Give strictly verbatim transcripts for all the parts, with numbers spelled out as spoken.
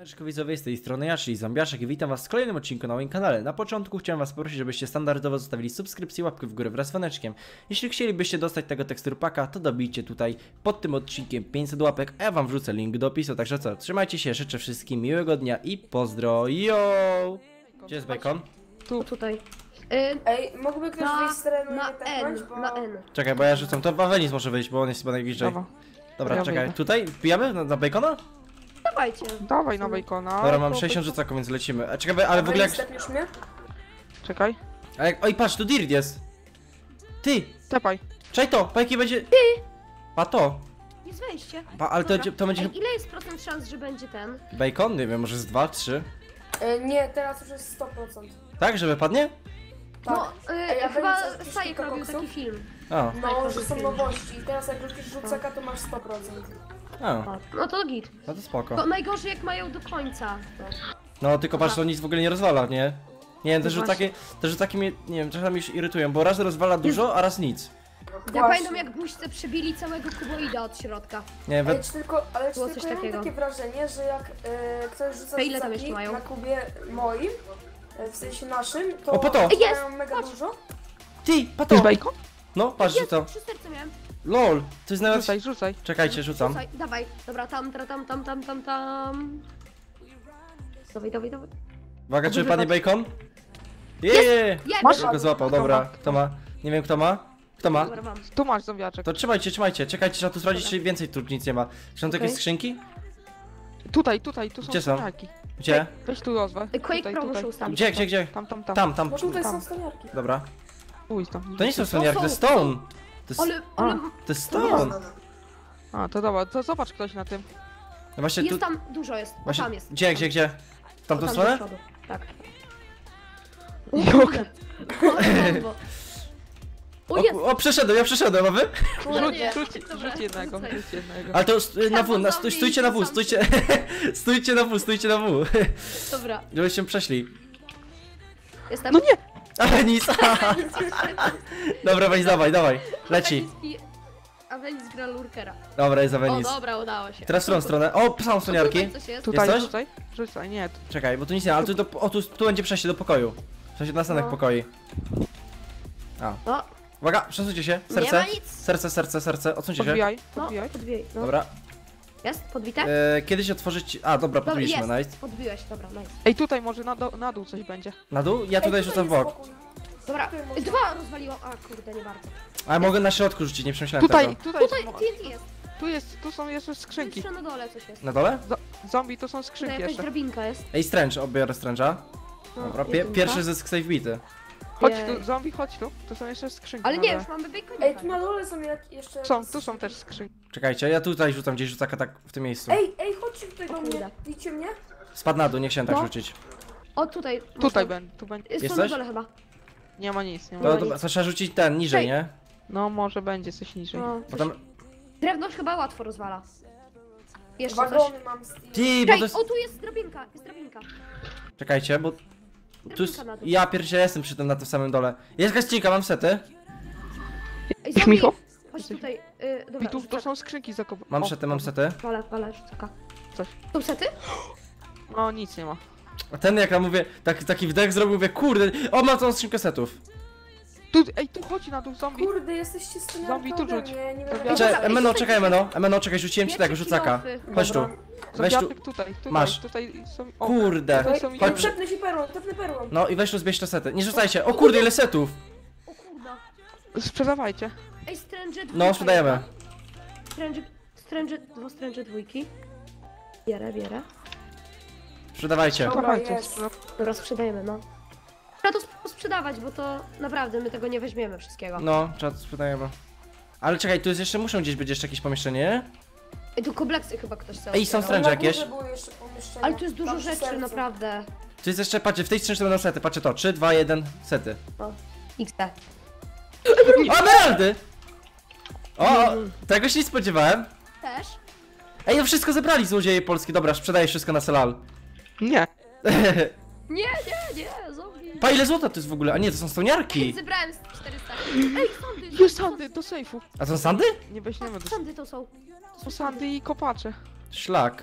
Siemaneczko widzowie, z tej strony ja, czyli Zombiaszek i witam was w kolejnym odcinku na moim kanale. Na początku chciałem was prosić, żebyście standardowo zostawili subskrypcję, łapkę w górę wraz z dzwoneczkiem. Jeśli chcielibyście dostać tego teksturpaka, to dobijcie tutaj pod tym odcinkiem pięćset łapek, a ja wam wrzucę link do opisu. Także co, trzymajcie się, życzę wszystkim miłego dnia i pozdro, yo! Gdzie jest bacon? Tu, tutaj. Y, Ej, mógłby ktoś na, wyjść z terenu na i tak N, bądź, bo... na N. Czekaj, bo ja rzucam, to Awenis może wyjść, bo on jest chyba najbliżej. Dobra, Dobra, ja czekaj, wyjdę. tutaj? Wbijamy na, na bacona? Dawajcie. Dawaj na bacona. Dobra, mam to- sześćdziesiąt rzucaków, więc lecimy. A czekaj, ale w ogóle jak... Stepniesz mnie? Czekaj, A jak... Oj, patrz, tu dirt jest! Ty! tepaj. Czekaj to, po jakie będzie... Ty! Pa to! Jest wejście. Pa, ale to, Dobra. to będzie... Ej, ile jest procent szans, że będzie ten? Bacon? Nie wiem, może z dwa, trzy? E, nie, teraz już jest sto procent. Tak, żeby padnie? Tak. No, y, Ej, a chyba będzie coś Sajek kilka robił koksów? taki film. A, No, że są nowości i teraz jak rzucisz rzucaka, to masz sto procent. a, No to git. no to spoko. Bo najgorzej jak mają do końca. No. No tylko patrz, to nic w ogóle nie rozwala, nie? Nie wiem, te No rzutaki, te rzutaki mnie, nie wiem, czasami już irytują, bo raz rozwala dużo, a raz nic. Ja pamiętam jak buźce przebili całego kuboida od środka. Nie Ej, wiem, czy tylko, ale czy Było tylko coś ja mam takiego. takie wrażenie, że jak e, ktoś rzuca To ile tam rzucaki jeszcze mają? na kubie moim, e, w sensie naszym, to O, po to! Ej, jest! mają mega Patrz! dużo. ty, pa To jest to! bacon? No, patrz, Jest, rzucam. trzy serce miałem. LOL, to jest nawet... Rzucaj, rzucaj. Czekajcie, rzucam. Rzucaj, dawaj. Dobra, tam, tra, tam, tam, tam, tam, tam. Dawaj, dawaj, dawaj. Uwaga, czy Dobrze, padnie patrz. bacon? Jeee! Ja Masz? Go złapał, dobra. Kto ma? Nie wiem, kto ma? Kto ma? Dobra, mam. Tu masz zombiaczek. To trzymajcie, trzymajcie, czekajcie, trzeba tu sprawdzić, czy więcej tu nic nie ma. Czy tam jakieś Okej. skrzynki? Tutaj, tutaj, tu są Gdzie są? staniaki. Gdzie? Weź tu rozwę. Quake Tutaj, Pro tutaj. muszę ustawić. Gdzie, gdzie, gdzie? Tam, tam, tam. Tam, tam. No tutaj tam. są staniarki. Dobra. Uj, tam. To nie są stoniarki, to jest są, stone. To jest, Ale, ale to jest stone. A, to dobra, to zobacz ktoś na tym. No właśnie tu... jest tam, dużo jest. O, Właśnie, tam jest. gdzie, gdzie, gdzie? W O, tamtą tam do stronę? przodu. Tak. Jok. O, O, jest! o, przeszedłem, ja przeszedłem, a wy? Rzuć, nie. rzuć, Dobra, rzuć jednego, rzucaj. rzuć jednego. Ale to st- na W, na, Tam stój, zombie, stójcie na W, sam stójcie, stójcie na W, stójcie na W, Dobra, żebyście przeszli. jestem. No nie! Ale nic, dobra, weź, dawaj, dawaj, leci. Awenis gra lurkera. Dobra, jest O, Awenis. dobra, udało się. Teraz w którą stronę? O, są stoniarki. Tutaj coś jest. Tutaj, coś? rzucaj. Rzucaj, nie. tu- Czekaj, bo tu nic nie ma, ale tu, do, o, tu, tu będzie przejście do pokoju. W sensie do następnych No. pokoi. A. O, Uwaga, przesuńcie się, nie serce. ma nic. Serce, serce, serce, odsuńcie się. Podbijaj, No, podbijaj. podbijaj. No. Dobra. Jest? Podbite? E, kiedyś otworzyć... A, dobra, Dobra, podbiliśmy, jest. nice. Podbiłeś, dobra, nice. Ej, tutaj może na, do, na dół coś będzie. Na dół? Ja tutaj Ej, rzucam w jest bok. pokój. Dobra, Tutaj można. dwa rozwaliło. A, kurde, nie bardzo. Ale mogę na środku rzucić, nie przemyślałem Tutaj, tego. tutaj, Tutaj są, T N T jest. tu jest, tu są jeszcze skrzynki. Jeszcze na dole coś jest. Na dole? Zo- zombie, tu są Tutaj skrzynki jakaś jeszcze. drabinka jest. Ej, Strange, obiorę Strange'a. No, Dobra, pie jedynka. pierwszy zysk save bity. Chodź Jej. tu, zombie, chodź tu. Tu są jeszcze skrzynki. Ale na nie, dole. już mamy bacon. Ej, tu na dole są jak jeszcze... Są, tu są też skrzynki. Czekajcie, ja tutaj rzucam gdzieś rzucaka tak w tym miejscu. Ej, ej, chodźcie tutaj O do kurde. mnie. Widzicie mnie? Spadł na dół, nie chciałem tak No. rzucić. O, tutaj. Tutaj można- będę, tu będzie. Jest Jest tu na coś? dole chyba. Nie ma nic, nie ma. To, No to, nic. to trzeba rzucić ten, niżej, Ej. nie? No może będzie coś niżej. No, Bo coś... tam... Drewno chyba łatwo rozwala. Jeszcze coś. Wagony mam z Ty, bo Czekaj, to jest... o tu jest drabinka, jest drabinka. Czekajcie, bo... Tu jest... Drabinka na dół. Ja pierdzielę jestem przy tym na tym samym dole. Jest jakaś skrzynka, mam sety. Ej, zombie, Michał? chodź tutaj. Y, dobra, I tu rzucę. to są skrzynki zakopane. Mam sety, mam sety. Wale, wale, rzucaka. Coś. Są sety? No nic nie ma. A ten jak ja mówię, tak, taki wdech zrobił, mówię, kurde, o, mam tą skrzynkę setów. Tu, ej, tu chodź na dół zombie. Kurde, jesteście staniarką Zombie, tu ode rzuć. mnie, nie Dobra. wiem Cze, Ej, Emeno, tutaj czekaj, coś Emeno, Emeno, czekaj, rzuciłem ci tego Pierwsze rzucaka. kilofy. Chodź tu. Dobra. Weź tu. Zombiaczek tutaj, tutaj, Masz. tutaj są... O, Kurde. tutaj są Ej, Chodź. inne. przepnę się perłą, przepnę perłą. No i weź tu zbierz te sety. Nie rzucajcie. O kurde, ile setów. O kurda. Sprzedawajcie. Ej, Strange dwójka. No, sprzedajemy. jest, no. Strange, Strange, dwa Strange dwójki. Bierę, bierę. Sprzedawajcie. Dobra, Sprzedawajcie. jest. Dobra, sprzedajemy, no. Trzeba to sp- sprzedawać, bo to naprawdę my tego nie weźmiemy wszystkiego. No, trzeba to sprzedajemy. Ale czekaj, tu jest jeszcze, muszą gdzieś być jeszcze jakieś pomieszczenie, nie? Ej, tu kompleksy chyba ktoś chce Ej, są otwierał. Strange jakieś? Na górze były jeszcze pomieszczenia. Ale tu jest dużo Tam przy rzeczy, sercu. naprawdę. Tu jest jeszcze, patrzcie, w tej skrzynce będą sety, patrzcie to. trzy, dwa, jeden, sety. O, X D. O, emeraldy! O, o, tego się nie spodziewałem. Też? Ej, no wszystko zebrali złodzieje polskie. Dobra, sprzedaję wszystko na Selal. Nie. Nie, nie, nie, zombie. Pa, ile złota to jest w ogóle? A nie, to są stoniarki. Zebrałem z czterysta. Ej, sandy! Jest sandy, do sejfu. A to są sandy? Nie weźmiemy do Sandy to są. To sandy i kopacze. Szlak.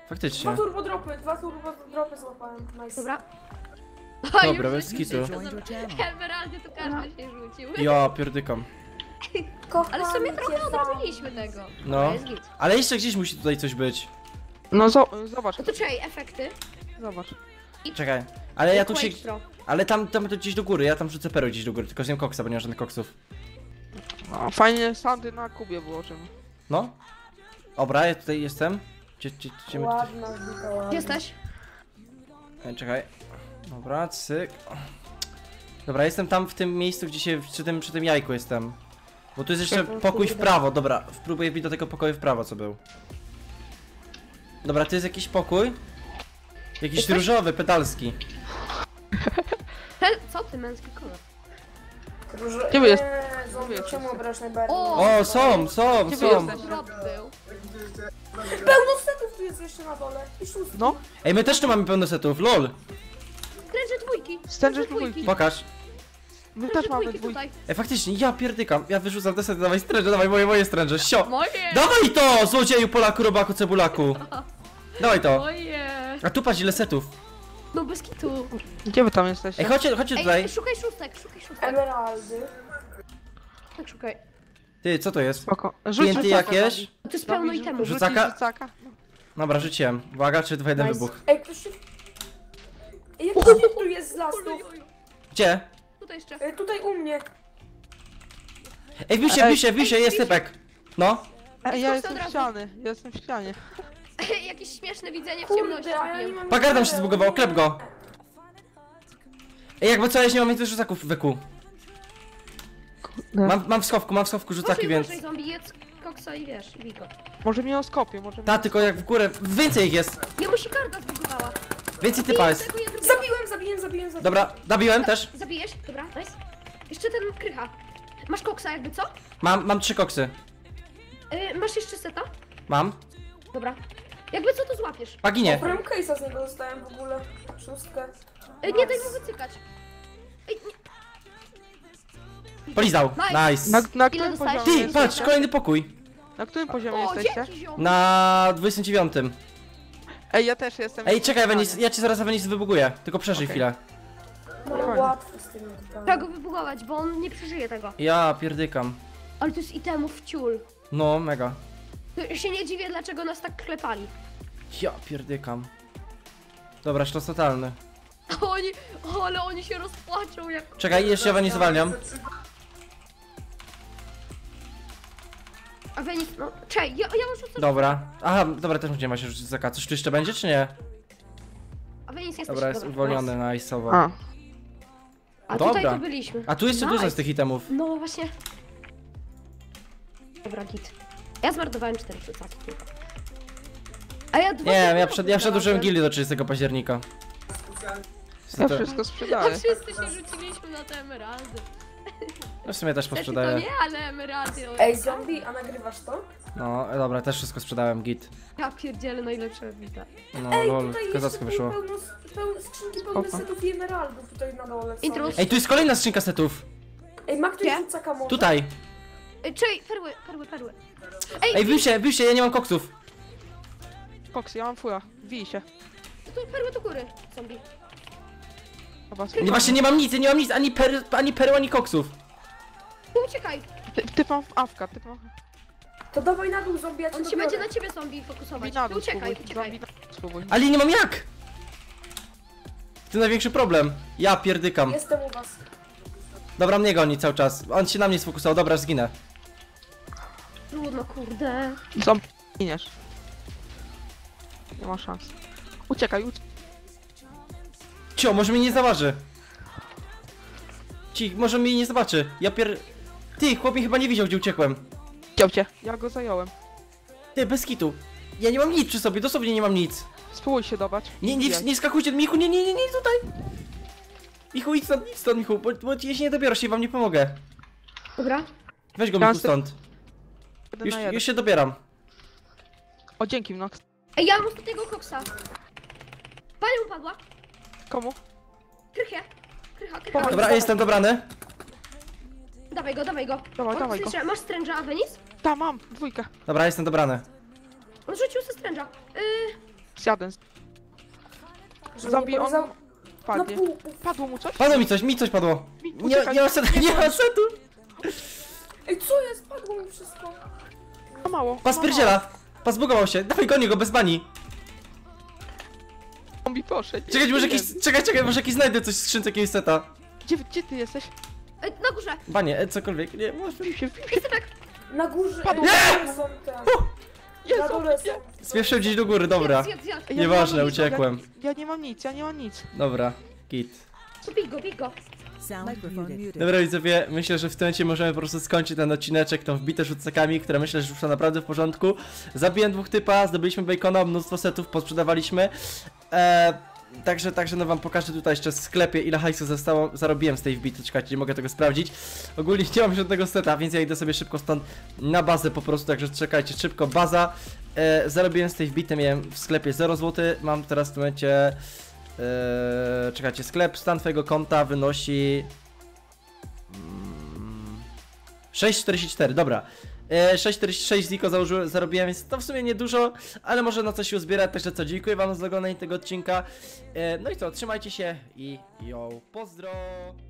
Faktycznie. Dwa turbo dropy, dwa turbo dropy złapałem. Nice. Dobra. Dobra, bez kitu. Emeraldy to każdy się rzucił. Ja pierdykam. Kocham Ale w sumie cię trochę za- odrobiliśmy tego. No. To jest git. Ale jeszcze gdzieś musi tutaj coś być. No zo- zobacz, No to czekaj, efekty. zobacz. Czekaj. Ale ja tu się... Quaitro. Ale tam, tam to gdzieś do góry, ja tam rzucę perły gdzieś do góry, tylko zjem koksa, bo nie ma żadnych koksów. No, fajnie sandy na kubie wyłożymy. No. Dobra, ja tutaj jestem. Gdzie, gdzie, gdzie my tutaj... Ładna zbita, ładna. Gdzie jesteś? E, czekaj. Dobra, cyk. Dobra, jestem tam w tym miejscu, gdzie się, przy tym, przy tym jajku jestem. Bo tu jest jeszcze pokój w prawo, dobra. Spróbuję wbić do tego pokoju w prawo, co był. Dobra, to jest jakiś pokój. Jakiś Jesteś? różowy, pedalski. He, co ty, męski kolor? Róże... Gdzie wy jest- Eee, zombie, Gdzie wy czemu jesteście? obraż najbardziej? O! O, są, są, Gdzie wy są. jesteście? Drop był. Pełno setów tu jest jeszcze na dole. I szóstki. No, Ej, my też tu mamy pełno setów, lol. Stręże dwójki. Stręże dwójki. Pokaż. my Stręże też mamy dwójki dwójki. tutaj. Ej, faktycznie, ja pierdykam. Ja wyrzucam te sety, dawaj stręże, dawaj moje, moje stręże, sio. Moje! Dawaj to, złodzieju, Polaku, robaku, cebulaku. Dawaj to. Moje! A tu patrz ile setów. No bez kitu. Gdzie wy tam jesteście? Ej, chodźcie, chodźcie tutaj. Ej, szukaj szóstek, szukaj szóstek. Emeraldy. Tak, szukaj. Ty, co to jest? Spoko. Rzuć T N T rzucaka, jakieś? Zombie. To jest pełno Zombie, itemów. rzucić Rzucaka? rzucaka? No. Dobra, rzuciłem. Uwaga, trzy, dwa, jeden, Nice. wybuch. Ej, ktoś się... Ej, jaki typ tu jest z lastu? Gdzie? Tutaj jeszcze. Ej, tutaj u mnie. Ej, wbij się, Ej, wbij się, wbij się, ej, jest wbij się. typek. No. Ej, ja Chodź jestem od w razu. ścianie, ja jestem w ścianie. Jakieś śmieszne widzenie w ciemności. Kurde, a ja nie robiłem. mam... Pagardam się zbugował, klep go. Ej, jakby co, ja nie mam więcej rzucaków w wyku. Kurde. Mam, mam w schowku, mam w schowku rzucaki, Uważaj, więc... uważaj, zombie, jedz koksa i wiesz, i wiko. Może mnie oskopię, może Ta, mnie... tylko jak w górę, więcej ich jest. Nie musi karta zbudowała. Więcej typa jest. Zabiłem, zabiłem, zabiłem, zabiłem. Dobra, zabiłem też. Zabijesz? Dobra, nice. Jeszcze ten krycha. Masz koksa jakby co? Mam, mam trzy koksy. Yy, masz jeszcze seta? Mam. Dobra. Jakby co to złapiesz? Paginie. Prime case'a z niego dostałem w ogóle. Szóstkę. Yy, nie daj mu wycykać. Ej, nie. Polizał. Nice. Nice. Na, na Ile którym dostałeś? poziomie Ty, jesteście? patrz, kolejny pokój. Na którym poziomie O, jesteście? dzięki ziom. Na dwudziestym dziewiątym. Ej, ja też jestem. Ej, czekaj, Venis, ja cię zaraz Venis wybuguję. Tylko przeżyj Okej. chwilę. No Fajnie. łatwo z tymi typami. Trzeba go wybugować, bo on nie przeżyje tego. Ja pierdykam. Ale to jest itemów ciul. No, mega. To się nie dziwię, dlaczego nas tak klepali. Ja pierdykam. Dobra, sztos totalny. Oni, o, ale oni się rozpłaczą jak... Czekaj, jeszcze ja Venis zwalniam. A Venis, no, czej, ja, ja muszę sobie... Dobra. Aha, dobra, też będziemy się rzucić zaka. Coś tu jeszcze będzie, czy nie? A Venis jesteś... Dobra, jest uwolniony, nice'owo. A, A tutaj Dobra. to byliśmy. A tu jeszcze Nice. dużo z tych itemów. No właśnie. Dobra, git. Ja zmarnowałem cztery rzucaki tylko. A ja dwa... Nie wiem, ja, przed, ja przedłużyłem gildię do trzydziestego października. ja To- wszystko A sprzedaję. wszyscy się rzuciliśmy na te emeraldy. No w sumie też Znaczy to posprzedaję. nie, ale emeraldy... o- Ej, zombie, a nagrywasz to? No, dobra, też wszystko sprzedałem, git. Ja pierdzielę, najlepsza wita. No, Ej, lol, tutaj kozacko jeszcze wyszło. pełno, pełno, skrzynki pełne Spoko. setów i emeraldów tutaj na dole są. Intrus. Ej, tu jest kolejna skrzynka setów. Ej, ma ktoś Gdzie? rzucaka może? Tutaj. Ej, czej, perły, perły, perły. Ej, Ej, wbił się, wbił się, ja nie mam koksów. Koks, ja mam fuja. Bij się. tu perły do góry, zombie. Chyba Nie, właśnie nie mam nic, ja nie mam nic, ani, per, ani perł, ani koksów. Tu uciekaj, Ty, ty mam awka, ty mam... To dawaj na dół zombie, ja cię on się dobiorę. będzie na ciebie zombie fokusować. Zombie na Tu dół uciekaj, spróbuj. uciekaj. Zombie na dół spróbuj. Ale nie mam jak. To największy problem. Ja pierdykam. Jestem u was. Dobra, mnie goni cały czas. On się na mnie sfokusował, dobra, zginę. Trudno, kurde. Zombie, giniesz. Nie ma szans. Uciekaj, uciekaj. Cio, może mnie nie zauważy. Ci, może mnie nie zobaczy. Ja pier... Ty, chłop mnie chyba nie widział, gdzie uciekłem. Chciał cię. Ja go zająłem. Ty, bez kitu. Ja nie mam nic przy sobie, dosłownie nie mam nic. Spróbuj się dobrać. Nie, nie, Wbijaj. nie skakujcie, Michu, nie, nie, nie, nie, tutaj. Michu, idź stąd, idź stąd, Michu, bo, bo ja się nie dobiorę, się wam nie pomogę. Dobra. Weź go, Ja Michu, chcę- stąd. Jeden Już, na jeden. już się dobieram. O, dzięki, Nox. Ej, ja mam ostatniego koksa. Panią upadła. Komu? Krychie. Krycha, krycha. Pomóż. Dobra, jestem dobrany. Dawaj go, dawaj go. Dawaj, On dawaj go. stręża- Masz stręża, a Venis? Ta, mam, dwójkę. Dobra, jestem dobrany. On rzucił ze stręża. Yy, Zjadłem. Żeby Zabij, nie on polizał- Na padnie. pół. Padło mu coś? Padło mi coś, mi coś padło. Mi- Nie, uciekaj, nie ma setu, nie ma setu. Ej, co jest? Padło mi wszystko. Ma mało. Pas ma pierdziela. Pas zbugował się. Dawaj, gonię go bez bani. mało. Zombie poszedł. Czekaj, może Nie jakiś, wiem. czekaj, czekaj, może jakiś znajdę coś w skrzynce jakiegoś seta. Gdzie, gdzie ty jesteś? Ej, na górze! Banie, e, cokolwiek, nie, może... Wbił się, wbił się. Na górze. Padło. Ej, na dole są te. Jest, Na dole są. Spieszył gdzieś do góry, dobra. Zjadł, zjadł, zjadł. Ja nie Nieważne, mam nic, uciekłem. Ja, ja nie mam nic, ja nie mam nic. Dobra, git. To bij go, bij go. Microphone muted. Dobra widzowie, myślę, że w tym momencie możemy po prostu skończyć ten odcineczek, tą wbite rzucakami, które myślę, że już są naprawdę w porządku. Zabiłem dwóch typa, zdobyliśmy bacona, mnóstwo setów posprzedawaliśmy. Eee, także, także no wam pokażę tutaj jeszcze w sklepie, ile hajsu zostało, zarobiłem z tej wbity, czekajcie, nie mogę tego sprawdzić. Ogólnie nie mam żadnego seta, więc ja idę sobie szybko stąd na bazę po prostu, także czekajcie, szybko, baza. Eee, zarobiłem z tej wbity, miałem w sklepie zero złotych, mam teraz w tym momencie... Eee, czekajcie, sklep, stan twojego konta wynosi mm, sześć czterdzieści cztery, dobra. Eee, sześć czterdzieści sześć ziko założyłem, zarobiłem, więc to w sumie niedużo, ale może na coś się uzbierać, także co, dziękuję wam za oglądanie tego odcinka. Eee, no i co, trzymajcie się i yo, pozdro!